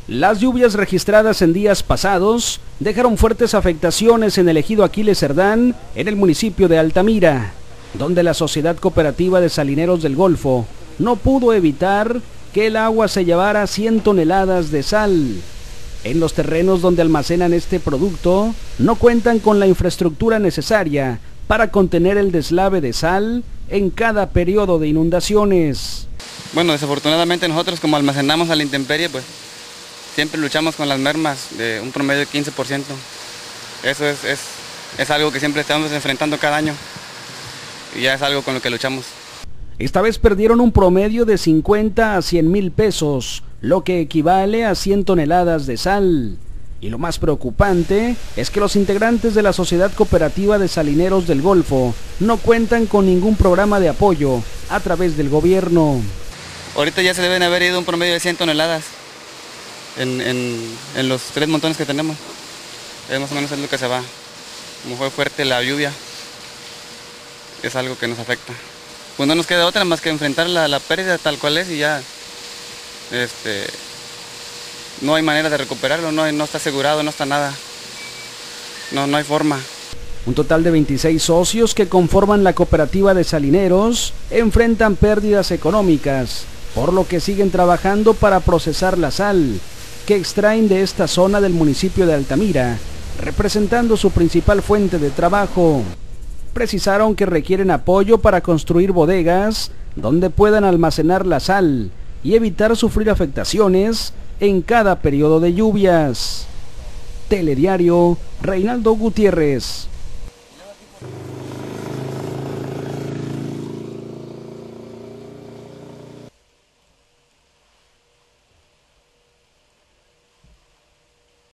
Las lluvias registradas en días pasados dejaron fuertes afectaciones en el ejido Aquiles Cerdán, en el municipio de Altamira, donde la Sociedad Cooperativa de Salineros del Golfo no pudo evitar que el agua se llevara 100 toneladas de sal. En los terrenos donde almacenan este producto no cuentan con la infraestructura necesaria para contener el deslave de sal en cada periodo de inundaciones. Bueno, desafortunadamente nosotros, como almacenamos a la intemperie, pues siempre luchamos con las mermas de un promedio de 15%. Eso es algo que siempre estamos enfrentando cada año y ya es algo con lo que luchamos. Esta vez perdieron un promedio de 50 a 100 mil pesos, lo que equivale a 100 toneladas de sal. Y lo más preocupante es que los integrantes de la Sociedad Cooperativa de Salineros del Golfo no cuentan con ningún programa de apoyo a través del gobierno. Ahorita ya se deben haber ido un promedio de 100 toneladas en los 3 montones que tenemos. Es más o menos lo que se va. Como fue fuerte la lluvia, es algo que nos afecta. Pues no nos queda otra más que enfrentar la pérdida tal cual es y ya no hay manera de recuperarlo, no está asegurado, no está nada, no hay forma. Un total de 26 socios que conforman la cooperativa de salineros enfrentan pérdidas económicas, por lo que siguen trabajando para procesar la sal que extraen de esta zona del municipio de Altamira, representando su principal fuente de trabajo. Precisaron que requieren apoyo para construir bodegas donde puedan almacenar la sal y evitar sufrir afectaciones en cada periodo de lluvias. Telediario, Reinaldo Gutiérrez.